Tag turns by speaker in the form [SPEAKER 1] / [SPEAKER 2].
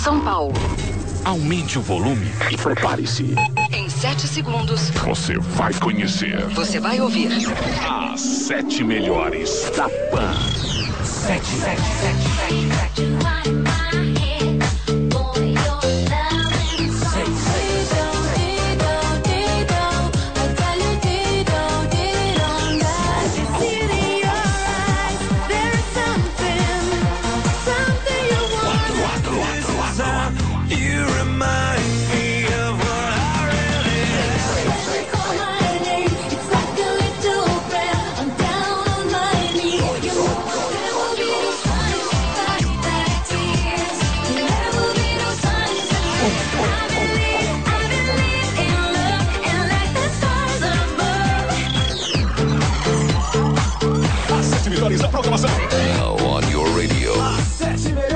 [SPEAKER 1] São Paulo.
[SPEAKER 2] Aumente o volume e prepare-se.
[SPEAKER 1] Em 7 segundos,
[SPEAKER 2] Você vai conhecer.
[SPEAKER 1] você vai ouvir
[SPEAKER 2] As 7 melhores da Pan. 7. As 7 melhores da programação.
[SPEAKER 3] Now on your radio.
[SPEAKER 4] As 7 melhores